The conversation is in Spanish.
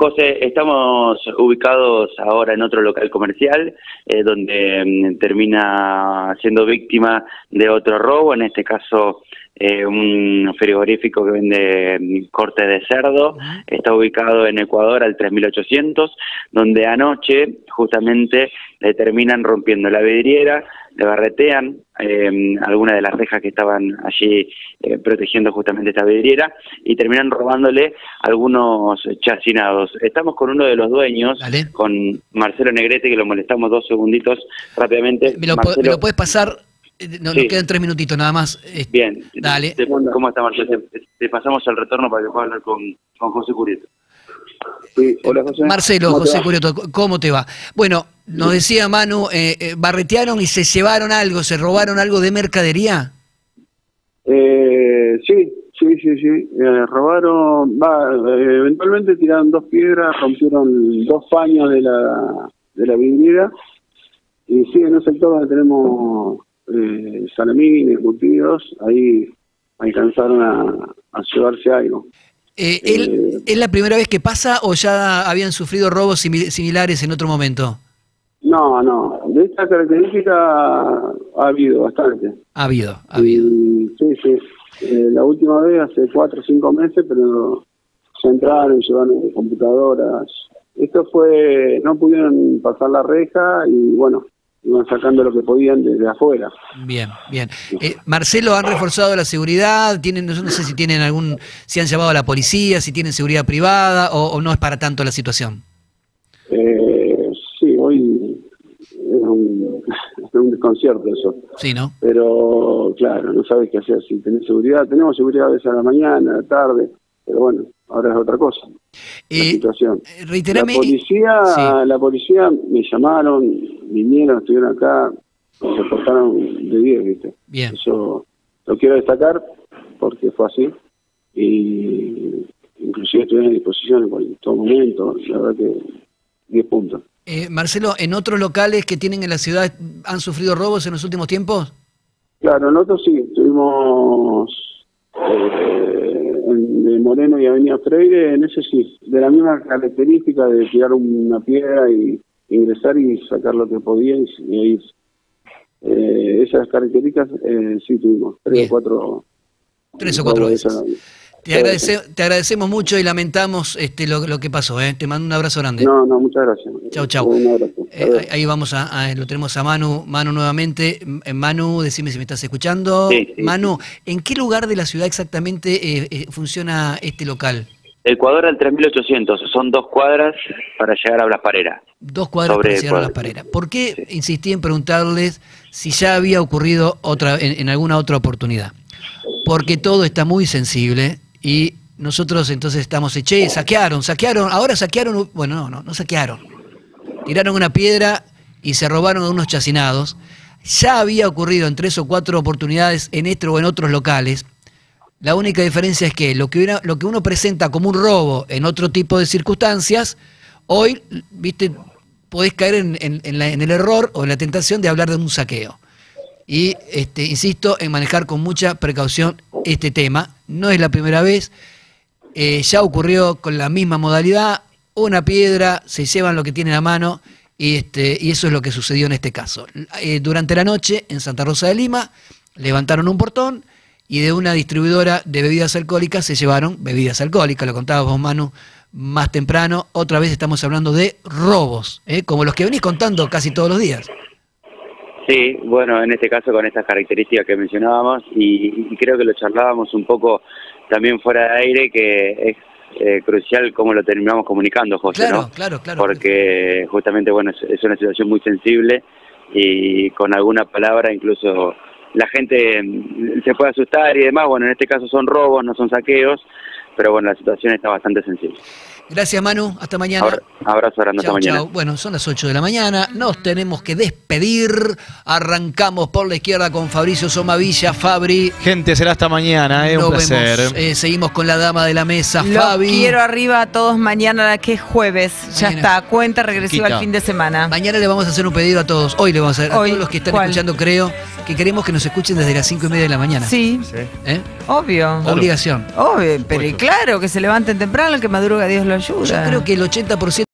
José, estamos ubicados ahora en otro local comercial, donde termina siendo víctima de otro robo, en este caso un frigorífico que vende corte de cerdo. Está ubicado en Ecuador al 3800, donde anoche justamente le terminan rompiendo la vidriera, le barretean algunas de las rejas que estaban allí protegiendo justamente esta vidriera y terminan robándole algunos chacinados. Estamos con uno de los dueños, Dale. con Marcelo Negrete, que lo molestamos 2 segunditos rápidamente. ¿Me lo puedes pasar? Nos quedan 3 minutitos nada más. Bien. Dale. ¿Cómo está, Marcelo? Te pasamos el retorno para que puedas hablar con José Curieto. Sí, hola, José. Marcelo, José Curieto, ¿cómo te va? Bueno, nos decía Manu, barretearon y se llevaron algo, se robaron algo de mercadería. Sí. Robaron, eventualmente tiraron 2 piedras, rompieron 2 paños de la vidriera. Y sí, en un sector donde tenemos salamines, curtidos, ahí alcanzaron a llevarse algo. ¿Es la primera vez que pasa o ya habían sufrido robos similares en otro momento? No, de esta característica ha habido bastante. Ha habido. Sí. La última vez hace 4 o 5 meses, pero se entraron, llevaron computadoras. Esto fue, no pudieron pasar la reja y bueno, iban sacando lo que podían desde afuera. Bien. Marcelo, ¿han reforzado la seguridad? No sé si tienen si han llamado a la policía, si tienen seguridad privada o no es para tanto la situación. Sí, hoy es un desconcierto eso. Sí, ¿no? Pero claro, no sabes qué hacer si tenés seguridad. Tenemos seguridad a veces a la mañana, a la tarde, pero bueno, ahora es otra cosa. La situación. Reiterame. La policía me llamaron, vinieron, estuvieron acá, se portaron de 10, ¿viste? Bien. Eso lo quiero destacar porque fue así. Y inclusive estuvieron a disposición en todo momento. La verdad que 10 puntos. Marcelo, ¿en otros locales que tienen en la ciudad han sufrido robos en los últimos tiempos? Claro, nosotros sí, estuvimos de Moreno y Avenida Freire, en ese sí, de la misma característica de tirar una piedra y ingresar y sacar lo que podía y irse. Esas características sí tuvimos, 3 o 4 veces. Te agradecemos mucho y lamentamos lo que pasó. Te mando un abrazo grande. No, muchas gracias. Chau. Un abrazo. Ahí vamos lo tenemos a Manu nuevamente. Manu, decime si me estás escuchando. Sí. Manu, ¿en qué lugar de la ciudad exactamente funciona este local? Ecuador al 3800, son 2 cuadras para llegar a Blas Parera. 2 cuadras para llegar a Blas Parera. ¿Por qué insistí en preguntarles si ya había ocurrido en alguna otra oportunidad? Porque todo está muy sensible y nosotros entonces estamos, saquearon, ahora saquearon, bueno, no saquearon. Tiraron una piedra y se robaron unos chacinados. Ya había ocurrido en 3 o 4 oportunidades en este o en otros locales. La única diferencia es que lo que uno presenta como un robo en otro tipo de circunstancias, hoy, viste, podés caer en el error o en la tentación de hablar de un saqueo. Y insisto en manejar con mucha precaución este tema. No es la primera vez. Ya ocurrió con la misma modalidad. Una piedra, se llevan lo que tienen a mano y eso es lo que sucedió en este caso. Durante la noche en Santa Rosa de Lima levantaron un portón y de una distribuidora de bebidas alcohólicas se llevaron bebidas alcohólicas. Lo contabas vos, Manu, más temprano. Otra vez estamos hablando de robos, como los que venís contando casi todos los días. Sí, bueno, en este caso con estas características que mencionábamos y creo que lo charlábamos un poco también fuera de aire, que es crucial cómo lo terminamos comunicando, José, claro, ¿no? Claro. Porque justamente, bueno, es una situación muy sensible y con alguna palabra incluso la gente se puede asustar y demás. Bueno, en este caso son robos, no son saqueos, pero bueno, la situación está bastante sensible. Gracias, Manu. Hasta mañana. Abrazo grande, hasta mañana. Chau. Bueno, son las 8 de la mañana. Nos tenemos que despedir. Arrancamos por la izquierda con Fabricio Somavilla. Fabri. Gente, será hasta mañana. Un placer. Seguimos con la dama de la mesa, Los Fabi. Quiero arriba a todos mañana, que es jueves. Ya está. Cuenta regresiva al fin de semana. Mañana le vamos a hacer un pedido a todos. Hoy le vamos a hacer a todos los que están escuchando, creo, que queremos que nos escuchen desde las 5:30 de la mañana. Sí. Obvio. Obligación. Obvio, pero claro, que se levanten temprano, el que madruga Dios lo ayuda. Yo creo que el 80%